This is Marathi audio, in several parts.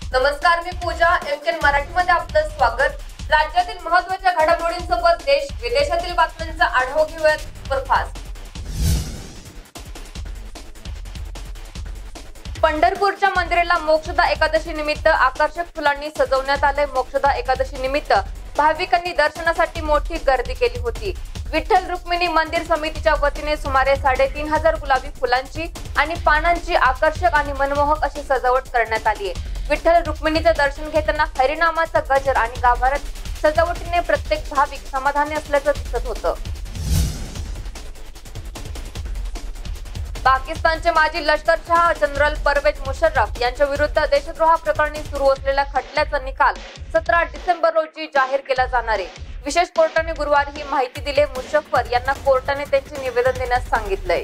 नमस्कार, मी पूजा. एमकेन मराठीमध्ये आपलं स्वागत. राज्यातील महत्त्वाच्या घडामोडींसोबत देश विदेशातील बातम्यांचा आढावा घेऊयात. सुपरफास्ट. पंढरपूरच्या मंदिराला मोक्षदा एकादशी निमित्त आकर्षक फुलांनी सजवण्यात आले. मोक्षदा एकादशी निमित्त भाविकांनी दर्शनासाठी मोठी गर्दी केली होती. विठ्ठल रुक्मिणी मंदिर समितीच्या वतीने सुमारे 3,500 गुलाबी फुलांची आणि पानांची आकर्षक आणि मनमोहक अशी सजावट करण्यात आली आहे. विठ्ठल रुक्मिणीचे दर्शन घेताना हरिनामाचा गजर आणि गाभाऱ्यात सजावटीने प्रत्येक भाविक समाधानी असल्याचं दिसत होतं. पाकिस्तानचे माजी लष्करशाह जनरल परवेज मुशर्रफ यांच्या विरुद्ध देशद्रोह प्रकरणी सुरू असलेल्या खटल्याचा निकाल 17 डिसेंबर रोजी जाहीर केला जाणार आहे. विशेष कोर्टाने गुरुवारी ही माहिती दिली. मुशर्रफ यांना कोर्टाने त्यांचे निवेदन देण्यास सांगितलंय.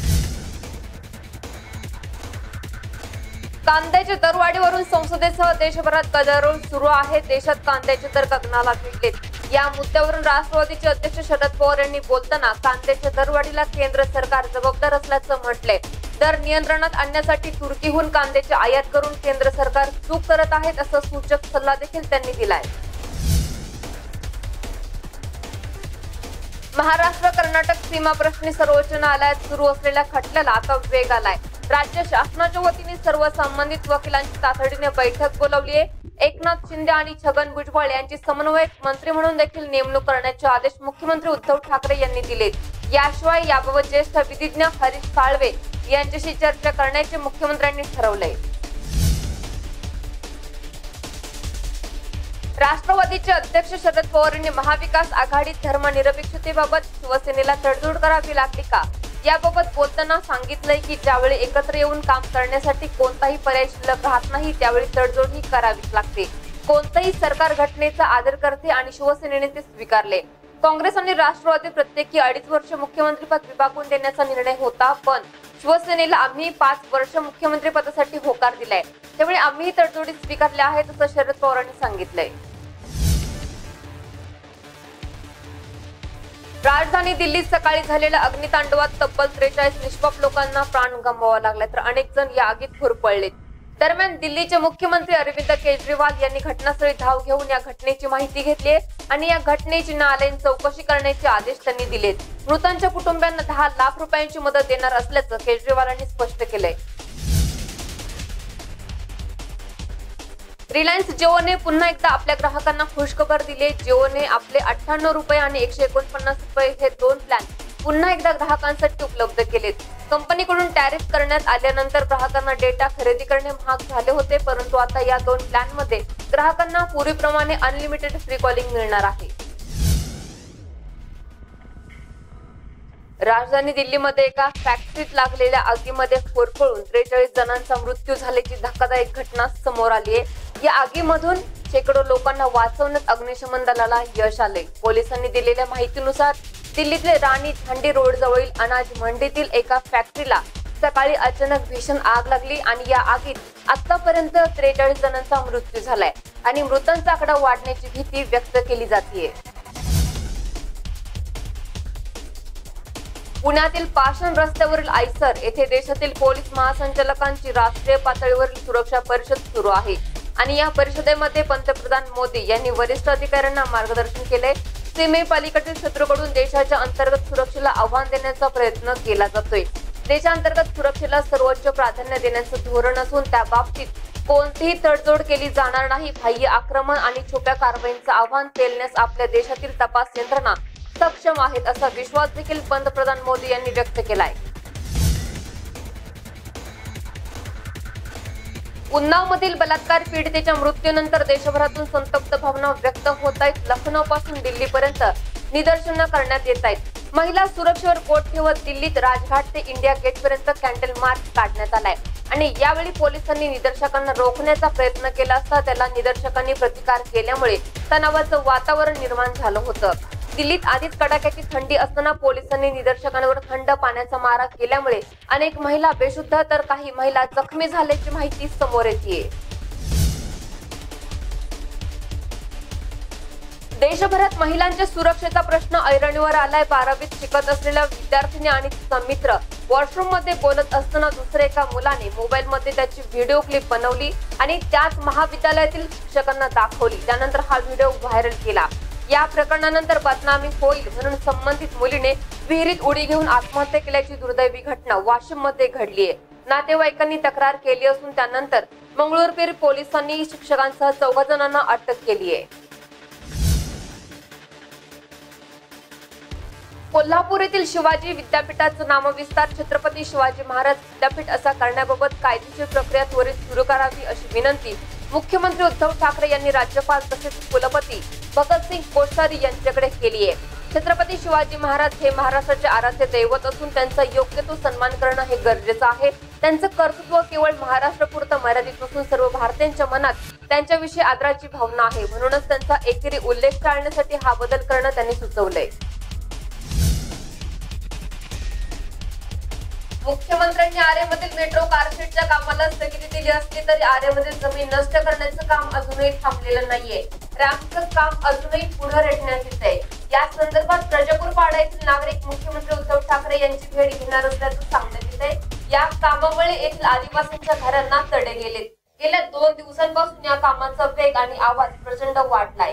कांद्याच्या दरवाढीवरून संसदेसह देशभरात गदारोळ सुरू आहे. देशात कांद्याचे दर गगनाला भिडलेत. या मुद्द्यावरून राष्ट्रवादीचे अध्यक्ष शरद पवार यांनी बोलताना कांद्याच्या दरवाढीला केंद्र सरकार जबाबदार असल्याचं म्हटलंय. दर नियंत्रणात आणण्यासाठी तुर्कीहून कांद्याची आयात करून केंद्र सरकार चूक करत आहेत असा सूचक सल्ला देखील त्यांनी दिलाय. महाराष्ट्र कर्नाटक सीमा प्रश्नी सर्वोच्च न्यायालयात सुरू असलेल्या खटल्याला आता वेग आलाय. राज्य शासनाच्या वतीने सर्व संबंधित वकिलांची तातडीने बैठक बोलावली आहे. एकनाथ शिंदे आणि छगन भुजबळ यांची समन्वयक मंत्री म्हणून देखील नेमणूक करण्याचे आदेश मुख्यमंत्री उद्धव ठाकरे यांनी दिलेत. याशिवाय याबाबत ज्येष्ठ विधिज्ञ हरीश साळवे यांच्याशी चर्चा करण्याचे मुख्यमंत्र्यांनी ठरवलंय. राष्ट्रवादीचे अध्यक्ष शरद पवार यांनी महाविकास आघाडीत धर्मनिरपेक्षतेबाबत शिवसेनेला तडजोड करावी लागली का याबाबत बोलताना सांगितलंय की ज्यावेळी एकत्र येऊन काम करण्यासाठी कोणताही पर्याय शिल्लक राहत नाही त्यावेळी तडजोड ही करावीच लागते. कोणतंही सरकार घटनेचा आदर करते आणि शिवसेनेने ते स्वीकारले. काँग्रेस आणि राष्ट्रवादी प्रत्येकी 2.5 वर्ष मुख्यमंत्रीपद विभागून देण्याचा निर्णय होता, पण शिवसेनेला आम्ही 5 वर्ष मुख्यमंत्री पदासाठी होकार दिलाय. त्यामुळे आम्ही तडजोडी स्वीकारल्या आहेत असं शरद पवारांनी सांगितलंय. राजधानी दिल्लीत सकाळी झालेल्या अग्नितांडवात तब्बल 43 निष्पाप लोकांना प्राण गमवावा लागला तर अनेक जण या आगीत होरपळलेत. दरम्यान दिल्लीचे मुख्यमंत्री अरविंद केजरीवाल यांनी घटनास्थळी धाव घेऊन या घटनेची माहिती घेतली आणि या घटनेची न्यायालयीन चौकशी करण्याचे आदेश त्यांनी दिलेत. मृतांच्या कुटुंबियांना 10 लाख रुपयांची मदत देणार असल्याचं केजरीवालांनी स्पष्ट केलंय. रिलायन्स जिओने पुन्हा एकदा आपल्या ग्राहकांना खुशखबर दिली. जिओने आपले 98 रुपये आणि 149 रुपये हे 2 प्लॅन पुन्हा एकदा ग्राहकांसाठी उपलब्ध केलेत. कंपनीकडून टॅरिफ करण्यात आल्यानंतर ग्राहकांना डेटा खरेदी करणे महाग झाले होते, परंतु आता या 2 प्लॅनमध्ये ग्राहकांना पूर्वीप्रमाणे अनलिमिटेड फ्री कॉलिंग मिळणार आहे. राजधानी दिल्लीमध्ये एका फॅक्टरीत लागलेल्या आगीमध्ये होरपळून 43 जणांचा मृत्यू झाल्याची धक्कादायक घटना समोर आली आहे. या आगीमधून शेकडो लोकांना वाचवण्यात अग्निशमन दलाला यश आले. पोलिसांनी दिलेल्या माहितीनुसार दिल्लीतले राणी झांडी रोड जवळील अनाज मंडीतील एका फॅक्टरीला सकाळी अचानक भीषण आग लागली आणि या आगीत आतापर्यंत 43 जणांचा मृत्यू झालाय आणि मृतांचा आकडा वाढण्याची भीती व्यक्त केली जाते. पुण्यातील पाषाण रस्त्यावरील आयसर येथे देशातील पोलीस महासंचालकांची राष्ट्रीय पातळीवरील सुरक्षा परिषद सुरू आहे आणि या परिषदेमध्ये पंतप्रधान मोदी यांनी वरिष्ठ अधिकाऱ्यांना मार्गदर्शन केले. सीमेपलीकडील शत्रूकडून देशाच्या अंतर्गत सुरक्षेला आव्हान देण्याचा प्रयत्न केला जातोय. देशांतर्गत सुरक्षेला सर्वोच्च प्राधान्य देण्याचं धोरण असून त्या बाबतीत कोणतीही तडजोड केली जाणार नाही. बाह्य आक्रमण आणि छुप्या कारवाईंचं आव्हान पेलण्यास आपल्या देशातील तपास यंत्रणा सक्षम आहेत असा विश्वास देखील पंतप्रधान मोदी यांनी व्यक्त केलाय. उन्नावमधील बलात्कार पीडितेच्या मृत्यूनंतर देशभरातून संतप्त भावना व्यक्त होत आहेत. लखनौ पासून दिल्लीपर्यंत निदर्शनं करण्यात येत आहेत. महिला सुरक्षेवर बोट ठेवत दिल्लीत राजघाट ते इंडिया गेट पर्यंत कॅन्डल मार्च काढण्यात आलाय आणि यावेळी पोलिसांनी निदर्शकांना रोखण्याचा प्रयत्न केला असता त्याला निदर्शकांनी प्रतिकार केल्यामुळे तणावाचं वातावरण निर्माण झालं होतं. दिल्लीत आधीच कडाक्याची थंडी असताना पोलिसांनी निदर्शकांवर थंड पाण्याचा मारा केल्यामुळे अनेक महिला बेशुद्ध तर काही महिला जखमी झाल्याची माहिती समोर येते. देशभरात महिलांच्या सुरक्षेचा प्रश्न ऐरणीवर आलाय. 12वीत शिकत असलेल्या विद्यार्थिनी आणि तिचा मित्र वॉशरूम मध्ये बोलत असताना दुसऱ्या एका मुलाने मोबाईल मध्ये त्याची व्हिडिओ क्लिप बनवली आणि त्याच महाविद्यालयातील शिक्षकांना दाखवली। त्यानंतर हा व्हिडिओ व्हायरल केला। या प्रकरणानंतर बदनामी होईल म्हणून संबंधित मुलीने विहिरीत उडी घेऊन आत्महत्या केल्याची दुर्दैवी घटना वाशिम मध्ये घडली आहे। नातेवाईकांनी तक्रार केली असून त्यानंतर मंगळूरपीर पोलिसांनी शिक्षकांसह 14 जणांना अटक केली आहे। कोल्हापूर येथील शिवाजी विद्यापीठाचं नामविस्तार छत्रपती शिवाजी महाराज विद्यापीठ असा करण्याबाबत कायदेशीर प्रक्रिया त्वरित सुरू करावी अशी विनंती मुख्यमंत्री उद्धव ठाकरे यांनी राज्यपाल तसेच कुलपती भगतसिंग कोश्यारी यांच्याकडे केली आहे। छत्रपती शिवाजी महाराज हे महाराष्ट्राचे आराध्य दैवत असून त्यांचा योग्य तो सन्मान करणं हे गरजेचं आहे। त्यांचं कर्तृत्व केवळ महाराष्ट्रापुरतं मर्यादित नसून सर्व भारतीयांच्या मनात त्यांच्याविषयी आदराची भावना आहे। म्हणूनच त्यांचा एकेरी उल्लेख टाळण्यासाठी हा बदल करणं त्यांनी सुचवलंय। मुख्यमंत्र्यांनी आरेमधील मेट्रो कारशेडच्या कामाला स्थगिती दिली असली तरी आरेमधील जमीन नष्ट करण्याचं काम अजूनही थांबलेलं नाहीये। रॅम्पचं काम अजूनही पुढे रेटण्यात येत आहे। या संदर्भात प्रजापूर पाडा येथील नागरिक मुख्यमंत्री उद्धव ठाकरे यांची भेट घेणार असल्याचं सांगण्यात येत आहे। या कामामुळे येथील आदिवासींच्या घरांना तडे गेलेत। गेल्या 2 दिवसांपासून या कामाचा वेग आणि आवाज प्रचंड वाढलाय।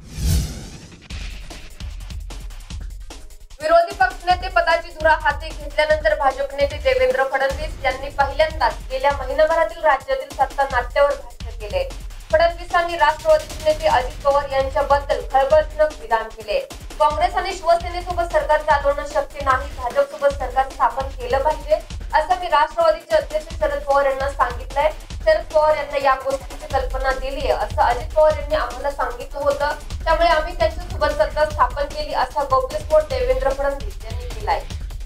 विरोधी पक्षनेते पदाची धुरा हाती घेतल्यानंतर भाजप नेते देवेंद्र फडणवीस यांनी पहिल्यांदाच गेल्या महिनाभरातील राज्यातील सत्ता नाट्यावर भाष्य केले। फडणवीसांनी राष्ट्रवादीचे नेते अजित पवार यांच्याबद्दल खळबळजनक विधान केले। काँग्रेस आणि शिवसेनेसोबत सरकार चालवणं शक्य नाही, भाजपसोबत सरकार स्थापन केलं पाहिजे असं मी राष्ट्रवादीचे अध्यक्ष शरद पवार यांना सांगितलंय। शरद पवार यांना या गोष्टीची कल्पना दिली आहे असं अजित पवार यांनी आम्हाला सांगितलं होतं, त्यामुळे आम्ही त्यांच्यासोबत सत्ता स्थापन केली असा गौप्यस्फोट देवेंद्र फडणवीस यांनी केलाय।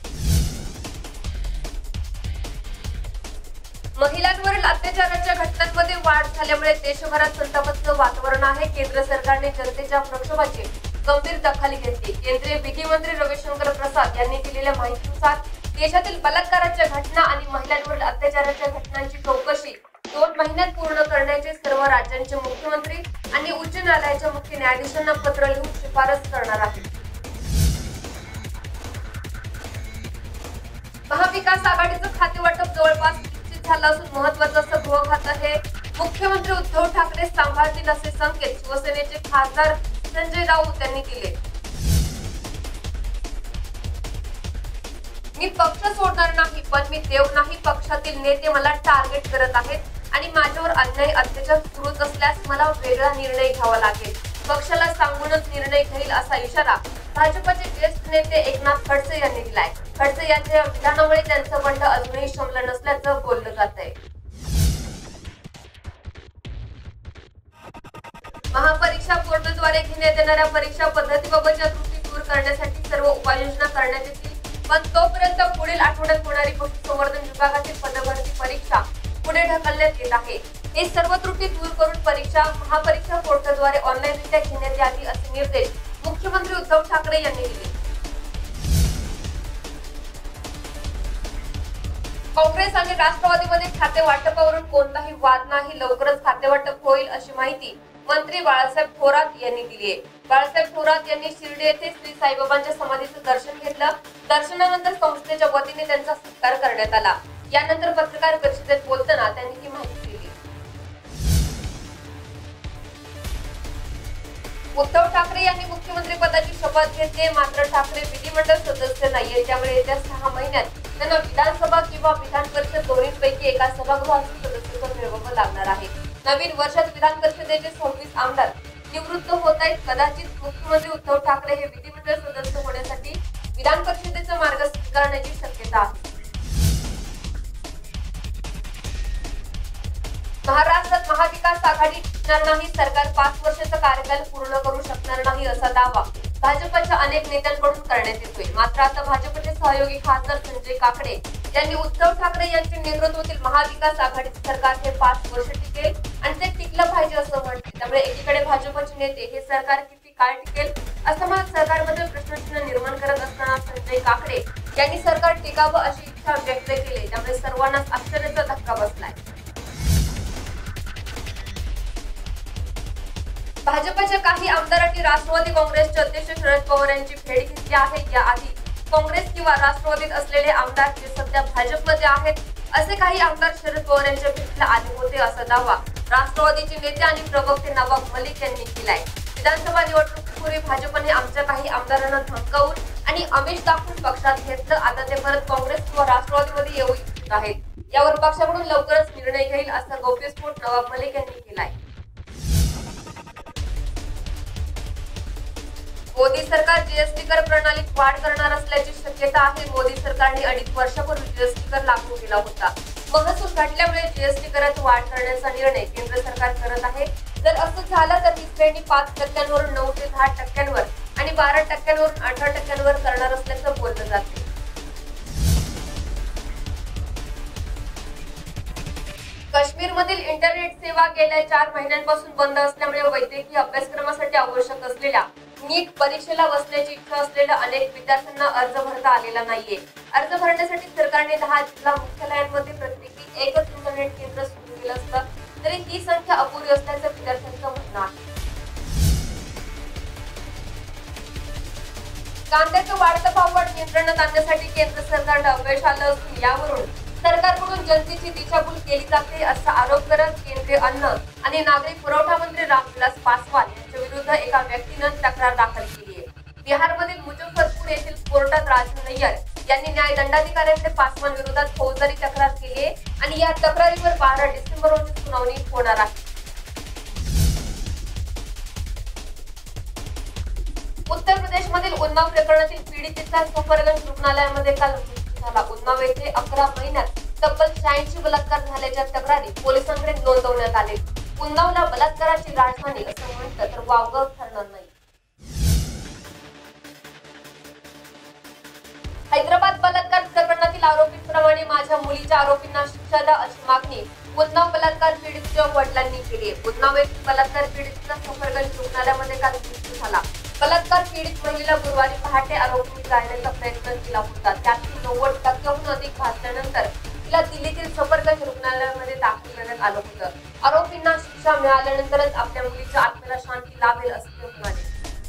महिलांवरील अत्याचाराच्या घटनांमध्ये वाढ झाल्यामुळे देशभरात संतापाचं वातावरण आहे। केंद्र सरकारने जनतेच्या प्रक्षोभाची गंभीर दखल घेतली। केंद्रीय विधी मंत्री रविशंकर प्रसाद यांनी दिलेल्या माहितीनुसार देशातील बलात्काराच्या घटना आणि महिलांवरील अत्याचाराच्या घटनांची चौकशी 2 महिन्यात पूर्ण करण्याचे सर्व राज्यांचे मुख्यमंत्री आणि उच्च न्यायालयाच्या मुख्य न्यायाधीशांना पत्र लिहून शिफारस करणार आहेत। महाविकास आघाडीचं खाते वाटप जवळपास निश्चित झालं असून महत्त्वाचं असं गृह खातं हे मुख्यमंत्री उद्धव ठाकरे सांभाळतील असे संकेत शिवसेनेचे खासदार संजय राऊत यांनी दिले। मी पक्ष सोडणार नाही, पण मी देव नाही। पक्षातील नेते मला टार्गेट करत आहेत आणि माझ्यावर अन्याय अत्याचार सुरूच असल्यास मला वेगळा निर्णय घ्यावा लागेल। पक्षाला सांगूनच निर्णय घेईल असा इशारा भाजपचे ज्येष्ठ नेते एकनाथ खडसे यांनी दिलाय। खडसे यांच्या विधानामुळे त्यांचं बंड अजूनही शमलं नसल्याचं बोललं जात आहे। महापरीक्षा पोर्टलद्वारे घेण्यात येणाऱ्या परीक्षा पद्धतीबाबतच्या त्रुटी दूर करण्यासाठी सर्व उपाययोजना करण्यात येतील, पण तोपर्यंत पुढील आठवड्यात होणारी पशुसंवर्धन विभागातील पदभरती परीक्षा पुढे ढकलण्यात येत आहे। हे सर्व त्रुटी दूर करून परीक्षा महापरीक्षा पोर्टलद्वारे ऑनलाईनरित्या घेण्यात यावी असे निर्देश मुख्यमंत्री उद्धव ठाकरे यांनी दिले। काँग्रेस आणि राष्ट्रवादीमध्ये खाते वाटपावरून कोणताही वाद नाही, लवकरच खाते वाटप होईल अशी माहिती मंत्री बाळासाहेब थोरात यांनी दिली आहे। बाळासाहेब थोरात यांनी शिर्डी येथे श्री साईबाबांच्या समाधीचं दर्शन घेतलं। दर्शनानंतर संस्थेच्या वतीने त्यांचा सत्कार करण्यात आला। यानंतर पत्रकार परिषदेत बोलताना त्यांनी ही माहिती दिली। उद्धव ठाकरे यांनी मुख्यमंत्री पदाची शपथ घेतली, मात्र ठाकरे विधिमंडळ सदस्य नाहीये, त्यामुळे येत्या 6 महिन्यात त्यांना विधानसभा किंवा विधान परिषद दोन्हीपैकी एका सभागृहाचं सदस्यत्व मिळवावं लागणार आहे। नवीन वर्षात विधान परिषदेचे 26 आमदार निवृत्त होत आहेत। कदाचित मुख्यमंत्री उद्धव ठाकरे हे विधिमंडळ सदस्य होण्यासाठी विधान परिषदेचा मार्ग स्वीकारण्याची शक्यता आहे। महाराष्ट्रात महाविकास आघाडी टिकणार नाही, सरकार 5 वर्षाचा कार्यकाल पूर्ण करू शकणार नाही असा दावा भाजपच्या अनेक नेत्यांकडून करण्यात येतोय। मात्र आता भाजपचे सहयोगी खासदार संजय काकडे यांनी उद्धव ठाकरे यांच्या नेतृत्वातील महाविकास आघाडीचे सरकार हे 5 वर्ष टिकेल आणि ते टिकलं पाहिजे असं म्हटले। त्यामुळे एकीकडे भाजपचे नेते हे सरकार किती काळ टिकेल असं मत सरकारबद्दल प्रश्नचिन्ह निर्माण करत असताना संजय काकडे यांनी सरकार टिकावं अशी इच्छा व्यक्त केली। त्यामुळे सर्वांनाच आश्चर्याचा धक्का बसलाय। भाजपच्या काही आमदारांनी राष्ट्रवादी काँग्रेसचे अध्यक्ष शरद पवार यांची भेट घेतली आहे। याआधी काँग्रेस किंवा राष्ट्रवादीत असलेले आमदार जे सध्या भाजपमध्ये आहेत असे काही आमदार शरद पवार यांच्या भेटीला आले होते असा दावा राष्ट्रवादीचे नेते आणि प्रवक्ते नवाब मलिक यांनी केलाय। विधानसभा निवडणुकीपूर्वी भाजपने आमच्या काही आमदारांना धमकावून आणि आमिष दाखवून पक्षात घेतलं, आता ते परत काँग्रेस किंवा राष्ट्रवादीमध्ये येऊ इच्छित आहेत। यावर पक्षाकडून लवकरच निर्णय घेईल असा गौप्यस्फोट नवाब मलिक यांनी केलाय। मोदी सरकार जीएसटी कर प्रणालीत वाढ करणार असल्याची शक्यता आहे। मोदी सरकारने 2.5 वर्षापूर्वी जीएसटी कर लागू केला होता। महसूल घटल्यामुळे जीएसटी करात वाढ करण्याचा निर्णय केंद्र सरकार करत आहे। जर असं झालं तर ही श्रेणी 5% 9 ते 10% आणि 12% 18% करणार असल्याचं बोललं जाते। काश्मीरमधील इंटरनेट सेवा गेल्या 4 महिन्यांपासून बंद असल्यामुळे वैद्यकीय अभ्यासक्रमासाठी आवश्यक असलेल्या नीट परीक्षेला बसण्याची इच्छा असलेल्या अनेक विद्यार्थ्यांना अर्ज भरता आलेला नाहीये। अर्ज भरण्यासाठी सरकारने 10 जिल्हा मुख्यालयांमध्ये प्रत्येकी एकच इंटरनेट केंद्र सुरू केलं असलं तरी ती संख्या अपुरी असल्याचं विद्यार्थ्यांचं म्हणणं आहे। कांद्याचं वाढतं भाववाढ नियंत्रणात आणण्यासाठी केंद्र सरकारला अपयश आलं असून यावरून सरकारकडून जनतेची दिशाभूल केली जाते असा आरोप करत केंद्रीय अन्न आणि नागरी पुरवठा मंत्री रामविलास पासवान यांच्या विरुद्ध एका व्यक्तीनं तक्रार दाखल केली आहे। बिहारमधील मुजफ्फरपूर येथील कोर्टात राजन नय्यर यांनी न्याय दंडाधिकाऱ्यांकडे पासवान विरोधात फौजदारी तक्रार केली आहे आणि या तक्रारीवर 12 डिसेंबर रोजी सुनावणी होणार आहे। उत्तर प्रदेशमधील उन्नाव प्रकरणातील पीडितेचा सफरगंज रुग्णालयामध्ये काल मृत्यू झाला। उन्नाव येथे 11 महिन्यात तब्बल 86 बलात्कार झाल्याच्या तक्रारी पोलिसांकडे नोंदवण्यात आले। उन्नावला बलात्काराची राजधानी असं म्हटलं तर वावगं ठरणार नाही। हैदराबाद बलात्कार प्रकरणातील आरोपींप्रमाणे माझ्या मुलीच्या आरोपींना शिक्षा द्या अशी मागणी उन्नाव बलात्कार पीडितेच्या वडिलांनी केली आहे। उन्नाव येथील बलात्कार पीडितेचा सफरगंज रुग्णालयामध्ये काल मृत्यू झाला। बलात्कार पीडित महिलेला गुरुवारी पहाटे आरोपींनी जाळण्याचा प्रयत्न केला होता। त्यातील 90% अधिक भाजल्यानंतर तिला दिल्लीतील सफरगंज रुग्णालयामध्ये दाखल करण्यात आलं होतं। आरोपींना शिक्षा मिळाल्यानंतरच आपल्या मुलीच्या आत्म्याला शांती लाभेल असे ते म्हणाले।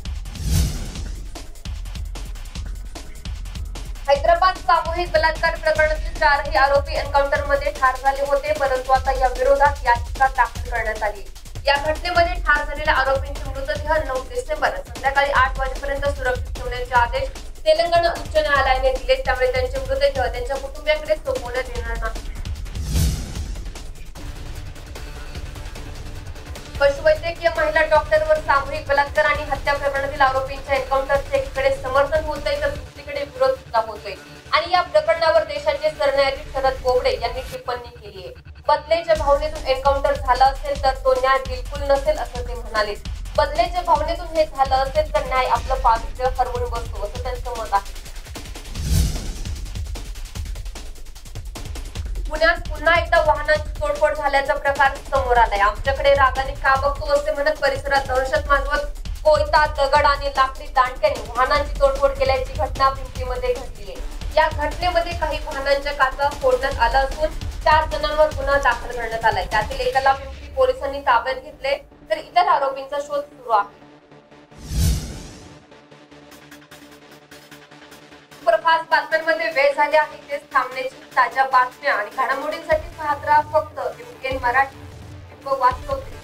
हैदराबाद सामूहिक बलात्कार प्रकरणातील 4ही आरोपी एन्काउंटरमध्ये ठार झाले होते, परंतु आता या विरोधात याचिका दाखल करण्यात आली। या घटनेमध्ये ठार झालेल्या आरोपींचे मृतदेह 9 डिसेंबर संध्याकाळी 8 वाजेपर्यंत सुरक्षित ठेवण्याचे आदेश तेलंगणा उच्च न्यायालयाने दिले, त्यामुळे त्यांचे मृतदेह त्यांच्या कुटुंबियांकडे सोपवण्यात येणार नाही। पशुवैद्यकीय महिला डॉक्टरवर सामूहिक बलात्कार आणि हत्या प्रकरणातील आरोपींच्या एन्काउंटरचे एकीकडे समर्थन होतंय तर दुसरीकडे विरोध सुद्धा होतोय आणि या प्रकरणावर देशाचे सरन्यायाधीश शरद बोबडे यांनी टिप्पणी केली आहे। बदलेच्या भावनेतून एन्काउंटर झाला असेल तर तो न्याय बिलकुल नसेल असं ते म्हणाले। बदलेच्या भावनेतून हे झालं असेल तर न्याय आपलं पावित्र्य हरवून बसतो असं त्यांचं मत आहे। पुण्यात पुन्हा एकदा वाहनांची तोडफोड झाल्याचा प्रकार समोर आलाय। आमच्याकडे रागाने का बघतो असे म्हणत परिसरात दहशत माजवत कोयता, दगड आणि लाकडी दांडक्याने वाहनांची तोडफोड केल्याची घटना पिंपरीमध्ये घडली आहे। या घटनेमध्ये काही वाहनांच्या काचा फोडण्यात आला असून 4 जणांवर गुन्हा दाखल करण्यात आलाय। त्यातील एकाला पिंपरी पोलिसांनी ताब्यात घेतले तर इतर आरोपींचा शोध सुरू आहे। सुपरफास्ट बातम्यांमध्ये वेळ झाली आहे तेच थांबण्याची। ताज्या बातम्या आणि घडामोडींसाठी पाहत राहा फक्त MN मराठी। वाचतो